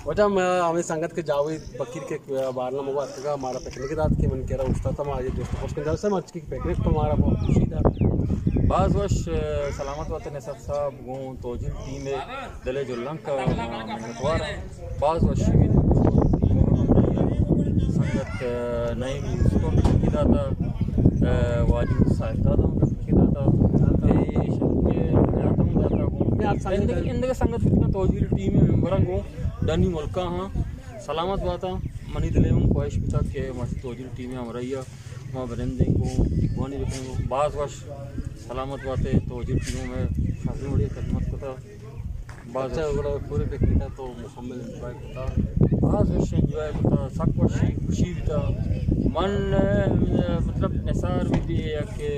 वजह मैं हमें संगत के जावे बकीर के बारना मगवा का हमारा पिकनिक रात के मन कह रहा उस्ता था आज दोस्त पोस्ट कर से मच की पिकनिक पर हमारा बहुत खुशी था बाज वश सलामत वतन सब साहब गो तोजिल टीम में दले जो लंक मिनटवार बाज वश संगत नई उसको की दाता वाजिब साहिब दादा की दाता इंदे संगत कितना तोजिल टीम में मेंबरन गो डनी मुल्का हाँ सलामत बाता मनी दिले हूँ ख्वाहिश पिता के मस्त तोजिल टीम में हमरैया माँ बरिंदे को इकवानी रखें बाज वश सलामत बातें तोजिल टीमों में शादी बड़ी खदमत करता बाज पूरे पिकनिक का तो मुकम्मल एंजॉय करता बाज वश एंजॉय करता सब वशी खुशी भी था मन मतलब निसार भी थी या कि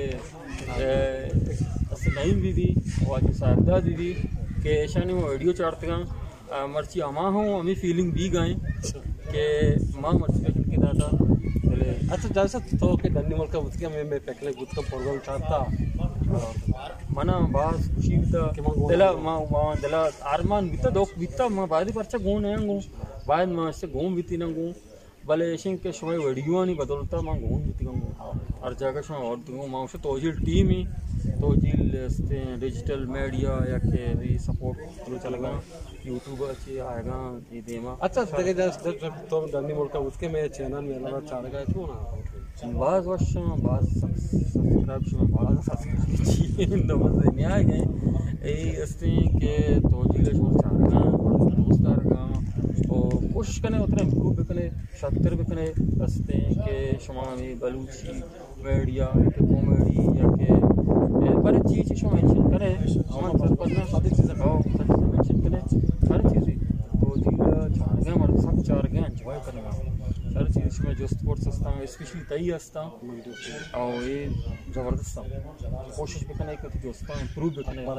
नईम भी थी वाजिब साहिबदा दीदी के शानी वो वीडियो चढ़ते हैं मर्ची अमा हूँ हमें फीलिंग भी गए कि माँ मर्ची पैकेट के दादा अच्छा जैसा तो के डंडी मुल्का उसके मैं पिकनिक बुत का प्रोग्राम चाहता मना बास खुशी बिता दिला माँ दिला आरमान बिता दोक बिता माँ बादी परचा घूम नहीं गूँ बाद माँ से घूम बिती ना गूँ भले ऐसे के समय वीडियो नहीं बदलता माँ घूम बिती गूँ हर जगह समय और दूँ माँ उसे तोजिल टीम ही तोजिल डिजिटल मीडिया या के सपोर्ट तो चलेगा यूट्यूब अच्छी आएगा ये देमा अच्छा देखे जब तो डंडी मुल्का उसके मैं चैनल में लगा चाड़ गया क्यों ना बाज वर्ष बाज सब्सक्राइब में बाज सब्सक्राइब तो मजे नहीं आ गए यही अस्ते के तोजिल शोर चाड़ गया दोस्तार का और कोशिश करने उतना इम्प्रूव भी करने 76 भी करने अस्ते के शुमामी बलूची मीडिया के कॉमेडी या के बड़ी चीज़ शो मेंशन करें हमारे सर पर ना सारी चीज़ें खाओ सच से मेंशन करें हर चीज़ तो जिल चार गए हमारे सब चार गए एंजॉय करेंगे हर चीज़ में जो स्पोर्ट्स हस्ता स्पेशली तई हस्ता और ये ज़बरदस्त कोशिश भी करने की दोस्ता इम्प्रूव भी करने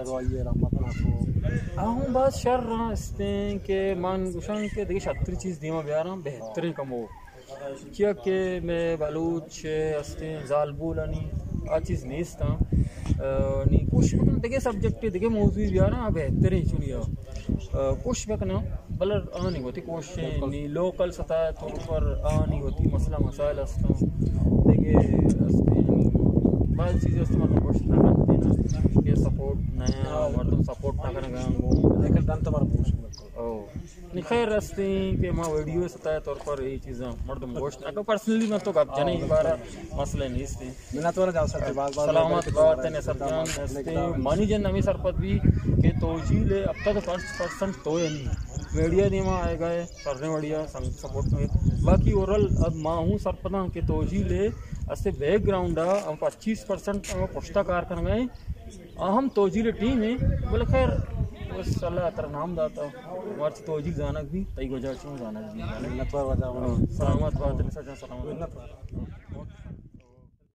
हूँ बात शर रहा इसते के मान गुशान के देखिए 76 चीज़ दीमा बिहार बेहतरीन कम हो क्या कि मैं बलूच हस्ते जालबूलानी आ चीज़ नहीं था नहीं कुछ देखिए सब्जेक्ट देखिए मौजूद भी आ रहा बेहतर ही चुनिया कुछ ना बलर आ नहीं होती कोशिश नहीं लोकल सतह तौर पर आ नहीं होती मसला मसाइल हस्ता देखिए बहुत चीज़ें मतलब कोशिश ना करते ना ये सपोर्ट नया मर्दम सपोर्ट ना करेंगे लेकिन दान तुम्हारा पूछ नहीं खैर रस्ते के माँ वीडियो सतह तौर पर यही चीज़ें मर्दम गोश्त ना को पर्सनली मैं तो कब जने बारा मसले नहीं थे बिना तो जा सकते सलामत बात है सरजान मानी जन नमी सरपत भी के तोजील अब तक 1% तो है नहीं मीडिया दिमा आए गए करने बढ़िया सपोर्ट में बाकी ओवरऑल अब माँ हूँ सरपना के तोजील अस्ते बैकग्राउंड हम 25% पुश्ता कार कर गए अहम तोजील टीम है बोले खैर बस अल्लाह तेरा नाम दाता मर्च तोजील जानक भी तई वजह जानक भी सलामत बात है सलामत